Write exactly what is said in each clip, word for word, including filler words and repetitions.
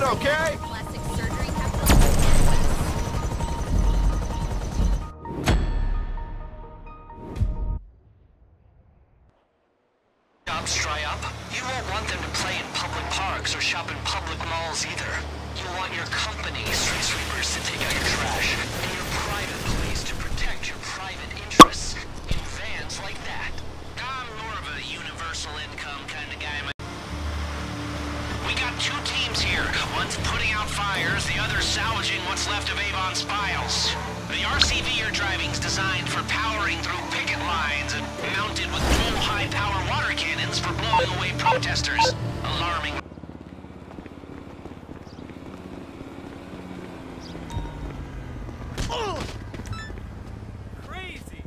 okay? Plastic surgery capital in the Midwest. Jobs dry up, you won't want them to play in public parks or shop in public malls either. You'll want your company street sweepers to take out your trash, and your private police to protect your private interests in vans like that. I'm more of a universal income kind of guy. We got two teams here. One's putting out fires, the other's salvaging what's left of Avon's piles. The R C V you're driving is designed for powering through picket lines and mounted with dual high-power water cannons for blowing away protesters. Alarming. Crazy!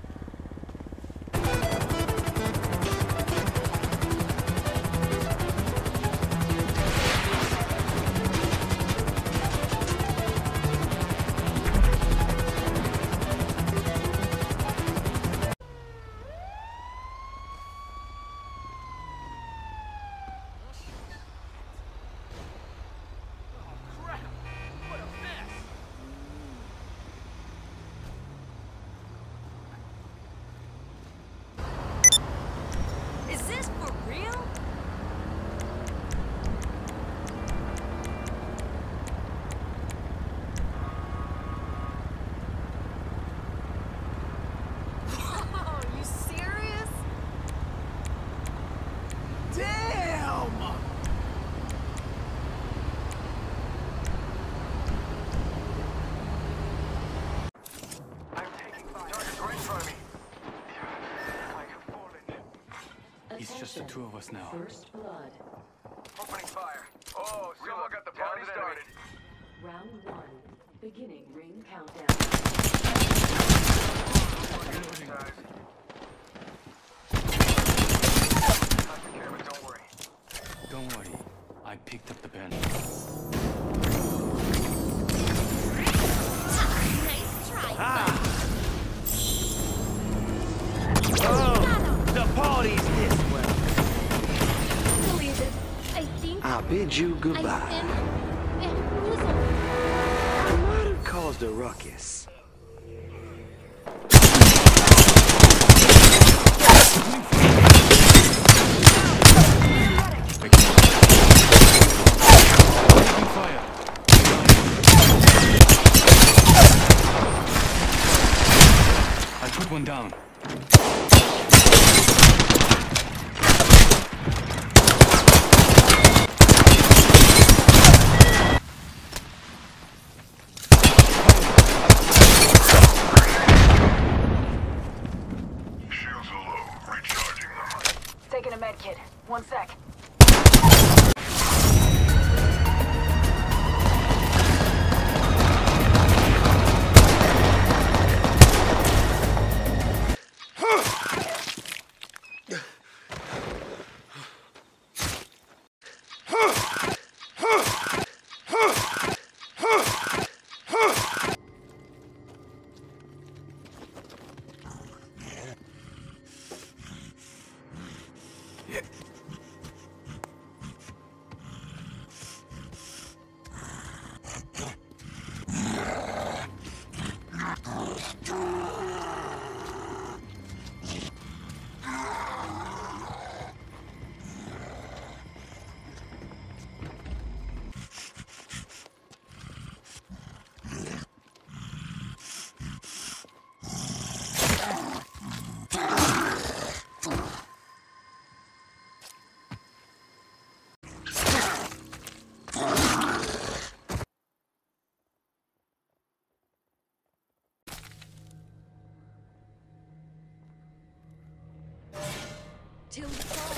Is this for real? Whoa, you serious? Damn! I'm taking fire. Target's right in front of me. I have fallen. It's just the two of us now. First blood. Opening fire. Oh, someone got the party started. Round one. Beginning ring countdown. Guys. I took care of it, don't worry. Don't worry, I picked up the pen. Nice try. Ah! Oh! The party's this way! Believe it. I think I bid you I've goodbye. been bamboozled. I might have caused a ruckus. Taking fire. I put one down. Shields are low. Recharging them. Taking a med kit. One sec. Till